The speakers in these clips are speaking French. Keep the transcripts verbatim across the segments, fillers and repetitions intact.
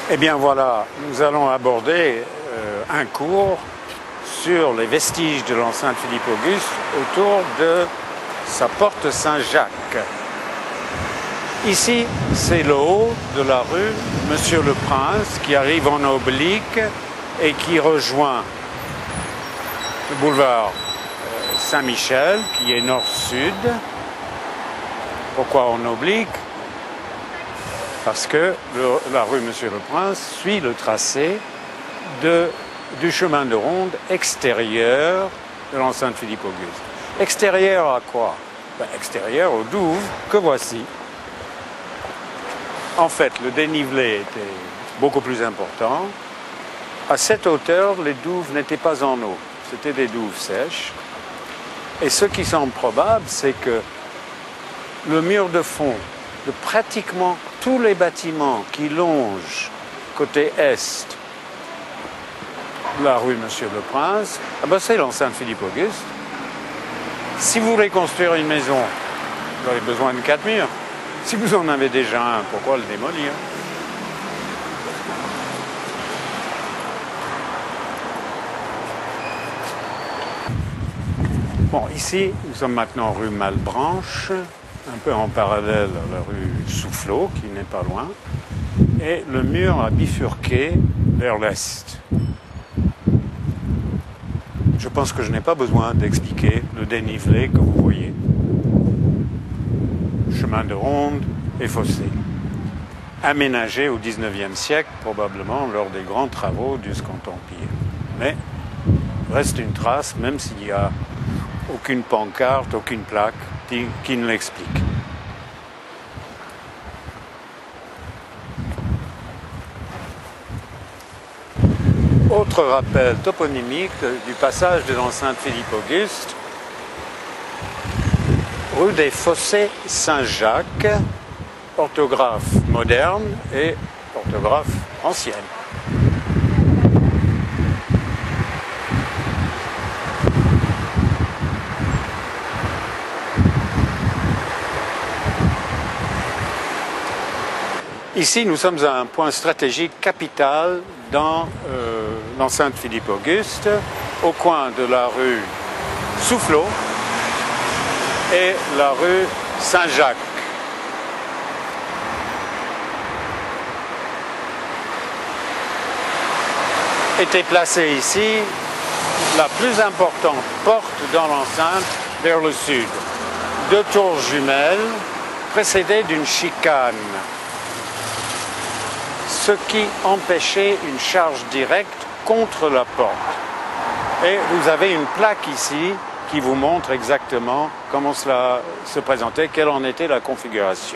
Eh bien voilà, nous allons aborder euh, un cours sur les vestiges de l'enceinte Philippe-Auguste autour de sa porte Saint-Jacques. Ici, c'est le haut de la rue Monsieur-le-Prince qui arrive en oblique et qui rejoint le boulevard Saint-Michel qui est nord-sud. Pourquoi en oblique? Parce que le, la rue Monsieur-le-Prince suit le tracé de, du chemin de ronde extérieur de l'enceinte Philippe-Auguste. Extérieur à quoi? Ben, extérieur aux douves que voici. En fait, le dénivelé était beaucoup plus important. À cette hauteur, les douves n'étaient pas en eau, c'était des douves sèches. Et ce qui semble probable, c'est que le mur de fond de pratiquement tous les bâtiments qui longent côté est la rue Monsieur-le-Prince, ah ben c'est l'enceinte Philippe-Auguste. Si vous voulez construire une maison, vous avez besoin de quatre murs. Si vous en avez déjà un, pourquoi le démolir? Bon, ici, nous sommes maintenant rue Malebranche, un peu en parallèle à la rue Soufflot, qui n'est pas loin, et le mur a bifurqué vers l'est. Je pense que je n'ai pas besoin d'expliquer le dénivelé que vous voyez. Chemin de ronde et fossé. Aménagé au dix-neuvième siècle, probablement lors des grands travaux du Second Empire. Mais reste une trace, même s'il n'y a aucune pancarte, aucune plaque qui, qui ne l'explique. Autre rappel toponymique du passage de l'enceinte Philippe-Auguste, rue des Fossés Saint-Jacques, orthographe moderne et orthographe ancienne. Ici, nous sommes à un point stratégique capital dans euh, l'enceinte Philippe-Auguste, au coin de la rue Soufflot et la rue Saint-Jacques. Était placée ici la plus importante porte dans l'enceinte vers le sud. Deux tours jumelles précédées d'une chicane, ce qui empêchait une charge directe contre la porte. Et vous avez une plaque ici qui vous montre exactement comment cela se présentait, quelle en était la configuration.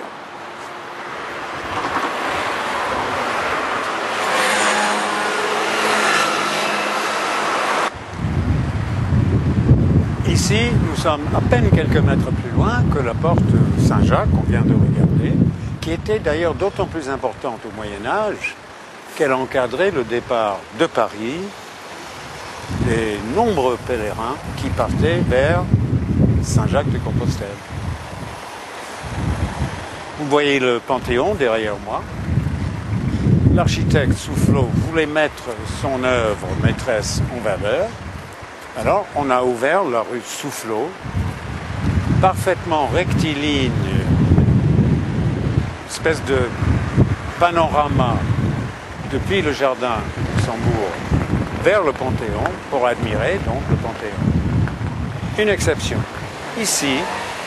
Ici, nous sommes à peine quelques mètres plus loin que la porte Saint-Jacques qu'on vient de regarder, qui était d'ailleurs d'autant plus importante au Moyen-Âge qu'elle encadrait le départ de Paris des nombreux pèlerins qui partaient vers Saint-Jacques-de-Compostelle. Vous voyez le Panthéon derrière moi. L'architecte Soufflot voulait mettre son œuvre maîtresse en valeur. Alors on a ouvert la rue Soufflot, parfaitement rectiligne, espèce de panorama depuis le jardin de Luxembourg vers le Panthéon pour admirer donc le Panthéon. Une exception. Ici,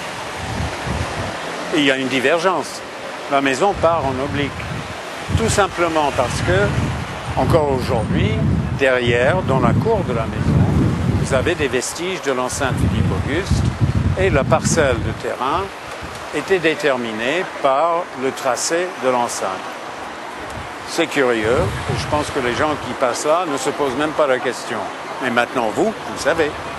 il y a une divergence. La maison part en oblique. Tout simplement parce que, encore aujourd'hui, derrière, dans la cour de la maison, vous avez des vestiges de l'enceinte Philippe-Auguste et la parcelle de terrain était déterminée par le tracé de l'enceinte. C'est curieux, et je pense que les gens qui passent là ne se posent même pas la question. Mais maintenant, vous, vous savez.